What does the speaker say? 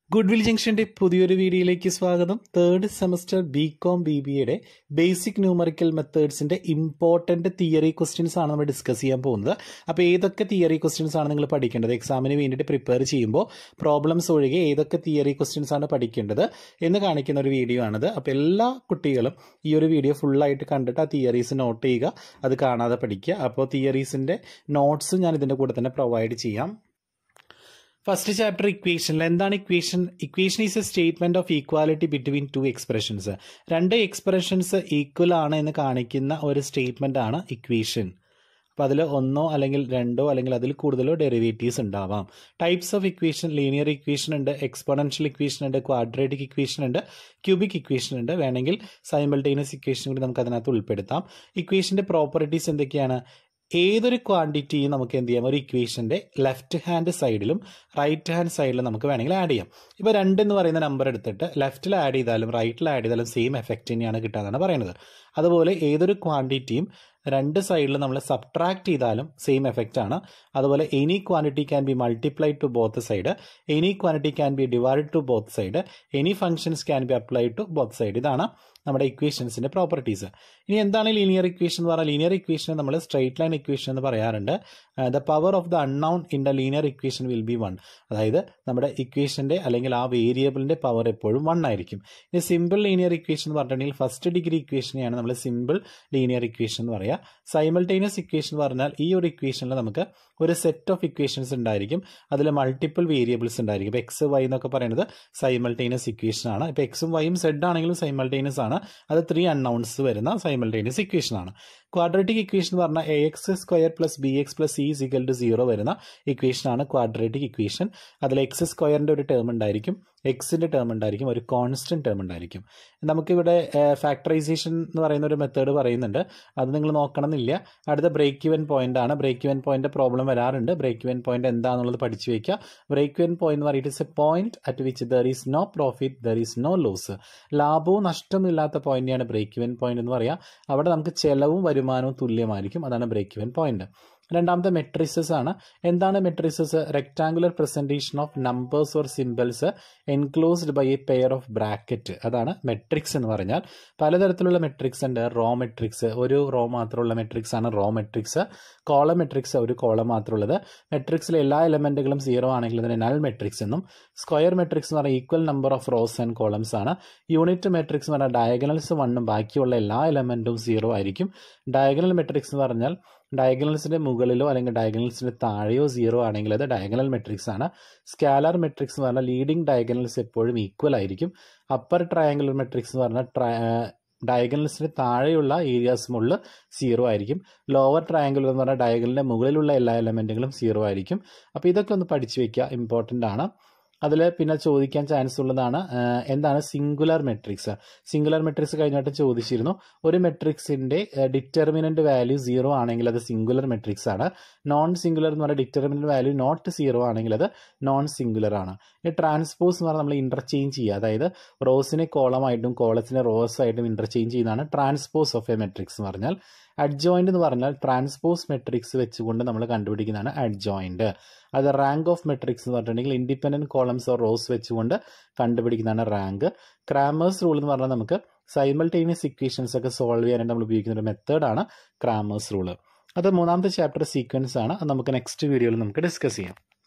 Goodwill ജംഗ്ഷന്റെ പുതിയൊരു വീഡിയോയിലേക്ക് സ്വാഗതം. Third semester Bcom BBA basic numerical മെത്തേഡ്സിന്റെ ഇമ്പോർട്ടന്റ് തിയറി ക്വസ്റ്റ്യൻസ് ആണ് നമ്മൾ ഡിസ്കസ് ചെയ്യാൻ പോകുന്നത്. അപ്പോൾ ഏതൊക്കെ തിയറി ക്വസ്റ്റ്യൻസ് ആണ് നിങ്ങൾ പഠിക്കേണ്ടത്, എക്സാമിന് വേണ്ടിയിട്ട് പ്രിപ്പയർ ചെയ്യുമ്പോൾ പ്രോബ്ലംസ് ഒഴികെ ഏതൊക്കെ തിയറി ക്വസ്റ്റ്യൻസ് ആണ് പഠിക്കേണ്ടത് എന്ന് കാണിക്കുന്ന ഒരു വീഡിയോ ആണിത്. അപ്പോൾ എല്ലാ കുട്ടികളും ഈ ഒരു വീഡിയോ ഫുള്ളായിട്ട് കണ്ടിട്ട് ആ തിയറീസ് നോട്ട് ചെയ്യുക, അത് കാണാതെ പഠിക്കുക. അപ്പോൾ തിയറീസിന്റെ നോട്ട്സ് ഞാൻ ഇതിന്റെ കൂടെ തന്നെ പ്രൊവൈഡ് ചെയ്യാം. ഫസ്റ്റ് ചാപ്റ്റർ ഇക്വേഷനിൽ എന്താണ് equation? Equation is a statement of equality between two expressions. രണ്ട് എക്സ്പ്രഷൻസ് ഈക്വൽ ആണ് എന്ന് കാണിക്കുന്ന ഒരു സ്റ്റേറ്റ്മെന്റ് ആണ് ഇക്വേഷൻ. അപ്പോൾ അതിൽ ഒന്നോ അല്ലെങ്കിൽ രണ്ടോ അല്ലെങ്കിൽ അതിൽ കൂടുതലോ ഡെറിവേറ്റീവ്സ് ഉണ്ടാവാം. Types of equation: linear equation ഉണ്ട്, എക്സ്പോണൻഷ്യൽ ഇക്വേഷൻ ഉണ്ട്, ക്വാഡ്രാറ്റിക് ഇക്വേഷൻ ഉണ്ട്, ക്യൂബിക് ഇക്വേഷൻ ഉണ്ട്. വേണമെങ്കിൽ സൈമൾട്ടേനിയസ് ഇക്വേഷൻ കൂടി നമുക്ക് അതിനകത്ത് ഉൾപ്പെടുത്താം. ഇക്വേഷന്റെ പ്രോപ്പർട്ടീസ് എന്തൊക്കെയാണ്? ഏതൊരു ക്വാണ്ടിറ്റിയും നമുക്ക് എന്ത് ചെയ്യാം, ഒരു ഇക്വേഷന്റെ ലെഫ്റ്റ് ഹാൻഡ് സൈഡിലും റൈറ്റ് ഹാൻഡ് സൈഡിലും നമുക്ക് വേണമെങ്കിൽ ആഡ് ചെയ്യാം. ഇപ്പോൾ 2 എന്ന് പറയുന്ന നമ്പർ എടുത്തിട്ട് ലെഫ്റ്റിൽ ആഡ് ചെയ്താലും റൈറ്റിൽ ആഡ് ചെയ്താലും സെയിം എഫക്റ്റ് തന്നെയാണ് കിട്ടാന്നാണ് പറയുന്നത്. അതുപോലെ ഏതൊരു ക്വാണ്ടിറ്റിയും രണ്ട് സൈഡിൽ നമ്മൾ സബ്ട്രാക്ട് ചെയ്താലും സെയിം എഫക്റ്റ് ആണ്. അതുപോലെ any quantity can be multiplied to both side, any quantity can be divide to both side, any functions can be applied to both side. ഇതാണ് നമ്മുടെ ഇക്വേഷൻസിന്റെ പ്രോപ്പർട്ടീസ്. ഇനി എന്താണ് ലീനിയർ ഇക്വേഷൻ എന്ന് പറഞ്ഞാൽ? ലീനിയർ ഇക്വേഷൻ നമ്മൾ straight line equation എന്ന് പറയാറുണ്ട്. The power of the unknown in the linear equation will be 1. അതായത് നമ്മുടെ ഇക്വേഷന്റെ അല്ലെങ്കിൽ ആ വേരിയബിളിന്റെ പവർ എപ്പോഴും 1 ആയിരിക്കും. ഇനി സിമ്പിൾ ലീനിയർ ഇക്വേഷൻ എന്ന് പറഞ്ഞിട്ടുണ്ടെങ്കിൽ ഫസ്റ്റ് ഡിഗ്രി ഇക്വേഷനെയാണ് നമ്മൾ സിമ്പിൾ ലീനിയർ ഇക്വേഷൻ എന്ന് പറയുക. സൈമൾട്ടേനിയസ് ഇക്വേഷൻ എന്ന് പറഞ്ഞാൽ ഈ ഒരു ഇക്വേഷനിൽ നമുക്ക് ഒരു സെറ്റ് ഓഫ് ഇക്വേഷൻസ് ഉണ്ടായിരിക്കും, അതിൽ മൾട്ടിപ്പിൾ വേരിയബിൾസ് ഉണ്ടായിരിക്കും. ഇപ്പോൾ എക്സ് വൈ എന്നൊക്കെ പറയുന്നത് സൈമൾട്ടേനിയസ് ഇക്വേഷൻ ആണ്. ഇപ്പോൾ എക്സും വൈയും സെഡ് ആണെങ്കിലും സൈമൾട്ടേനിയസ് ആണ്. അത് 3 അൺനൗൺസ് വരുന്ന സൈമൾട്ടേനിയസ് ഇക്വേഷൻ ആണ്. ക്വാഡ്രാറ്റിക് ഇക്വേഷൻ എന്ന് പറഞ്ഞാൽ ax² + bx + c = 0 വരുന്ന ഇക്വേഷൻ ആണ് ക്വാഡ്രാറ്റിക് ഇക്വേഷൻ. അതിൽ എക്സ് സ്ക്വയറിന്റെ ഒരു ടേം ഉണ്ടായിരിക്കും, എക്സിന്റെ ടേം ഉണ്ടായിരിക്കും, ഒരു കോൺസ്റ്റന്റ് ടേം ഉണ്ടായിരിക്കും. നമുക്കിവിടെ ഫാക്ടറൈസേഷൻ എന്ന് പറയുന്ന ഒരു മെത്തേഡ് പറയുന്നുണ്ട്, അത് നിങ്ങൾ നോക്കണമെന്നില്ല. അടുത്ത ബ്രേക്ക് ഇവൻ പോയിന്റ് ആണ്. ബ്രേക്ക് ഇവൻ പോയിന്റ് പ്രോബ്ലം വരാറുണ്ട്. ബ്രേക്ക് ഇവൻ പോയിന്റ് എന്താണെന്നുള്ളത് പഠിച്ചു വെക്കുക. ബ്രേക്ക് ഇവൻ പോയിന്റ് എന്ന് പറയുന്നത് it's a point at which there is no profit, there is no loss. ലാഭവും നഷ്ടവും ഇല്ലാത്ത പോയിന്റാണ് ബ്രേക്ക് ഇവൻ പോയിന്റ് എന്ന് പറയുക. അവിടെ നമുക്ക് ചെലവും വരുമാനവും തുല്യമായിരിക്കും. അതാണ് ബ്രേക്ക് ഇവൻ പോയിന്റ്. രണ്ടാമത്തെ മെട്രിസസ് ആണ്. എന്താണ് matrices? Rectangular presentation of numbers or symbols enclosed by a pair of bracket. അതാണ് മെട്രിക്സ് എന്ന് പറഞ്ഞാൽ. പലതരത്തിലുള്ള മെട്രിക്സ് ഉണ്ട്. റോ മെട്രിക്സ്, ഒരു റോ മാത്രമുള്ള മെട്രിക്സ് ആണ് റോ മെട്രിക്സ്. കോളം മെട്രിക്സ്, ഒരു കോളം മാത്രമുള്ളത്. മെട്രിക്സിലെ എല്ലാ എലമെന്റുകളും 0 ആണെങ്കിൽ അതിന് നൾ മെട്രിക്സ് എന്നും. സ്ക്വയർ മെട്രിക്സ് എന്ന് പറഞ്ഞാൽ equal number of rows and columns ആണ്. യൂണിറ്റ് മെട്രിക്സ് എന്ന് പറഞ്ഞാൽ ഡയഗണൽസ് 1 ബാക്കിയുള്ള എല്ലാ എലമെന്റും 0 ആയിരിക്കും. ഡയഗണൽ മെട്രിക്സ് എന്ന് പറഞ്ഞാൽ ഡയഗണൽസിന്റെ മുകളിലോ അല്ലെങ്കിൽ ഡയഗണൽസിന്റെ താഴെയോ 0 ആണെങ്കിൽ അത് ഡയഗണൽ മെട്രിക്സ് ആണ്. സ്കാലാർ മെട്രിക്സ് എന്ന് പറഞ്ഞാൽ ലീഡിംഗ് ഡയഗണൽസ് എപ്പോഴും ഈക്വൽ ആയിരിക്കും. അപ്പർ ട്രയാങ്കുലർ മെട്രിക്സ് എന്ന് പറഞ്ഞാൽ ഡയഗണൽസിന് താഴെയുള്ള ഏരിയാസ് മുകളിൽ 0 ആയിരിക്കും. ലോവർ ട്രയാങ്കുലർ എന്ന് പറഞ്ഞാൽ ഡയഗണലിന്റെ മുകളിലുള്ള എല്ലാ എലമെന്റുകളും 0 ആയിരിക്കും. അപ്പോൾ ഇതൊക്കെ ഒന്ന് പഠിച്ചു വെക്കുക, ഇമ്പോർട്ടൻ്റ് ആണ്. അതിൽ പിന്നെ ചോദിക്കാൻ ചാൻസ് ഉള്ളതാണ് എന്താണ് സിംഗുലർ മെട്രിക്സ്. സിംഗുലർ മെട്രിക്സ് കഴിഞ്ഞിട്ട് ചോദിച്ചിരുന്നു. ഒരു മെട്രിക്സിന്റെ ഡിറ്റർമിനന്റ് വാല്യൂ 0 ആണെങ്കിൽ അത് സിംഗുലർ മെട്രിക്സ് ആണ്. നോൺ സിംഗുലർ എന്ന് പറഞ്ഞാൽ ഡിറ്റർമിനന്റ് വാല്യൂ നോട്ട് 0 ആണെങ്കിൽ അത് നോൺ സിംഗുലർ ആണ്. ഈ ട്രാൻസ്പോസ് എന്ന് പറഞ്ഞാൽ നമ്മൾ ഇന്റർചേഞ്ച് ചെയ്യുക, അതായത് റോസിനെ കോളമായിട്ടും കോളത്തിനെ റോസ് ആയിട്ടും ഇന്റർചേഞ്ച് ചെയ്യുന്നതാണ് ട്രാൻസ്പോസ് ഓഫ് എ മെട്രിക്സ് എന്ന് പറഞ്ഞാൽ. അഡ്ജോയിന്റ് എന്ന് പറഞ്ഞാൽ ട്രാൻസ്പോസ് മെട്രിക്സ് വെച്ചുകൊണ്ട് നമ്മൾ കണ്ടുപിടിക്കുന്നതാണ് അഡ്ജോയിന്റ്. അത് റാങ്ക് ഓഫ് മെട്രിക്സ് എന്ന് പറഞ്ഞിട്ടുണ്ടെങ്കിൽ ഇൻഡിപെൻഡന്റ് കോളംസ് ഓർ റോസ് വെച്ചുകൊണ്ട് കണ്ടുപിടിക്കുന്നതാണ് റാങ്ക്. ക്രാമേഴ്സ് റൂൾ എന്ന് പറഞ്ഞാൽ നമുക്ക് സൈമൾട്ടേനിയസ് ഇക്വേഷൻസ് ഒക്കെ സോൾവ് ചെയ്യാനായിട്ട് നമ്മൾ ഉപയോഗിക്കുന്ന ഒരു മെത്തേഡാണ് ക്രാമേഴ്സ് റൂൾ. അത് 3ാമത്തെ ചാപ്റ്റർ സീക്വൻസ് ആണ്. അത് നമുക്ക് നെക്സ്റ്റ് വീഡിയോയിൽ നമുക്ക് ഡിസ്കസ് ചെയ്യാം.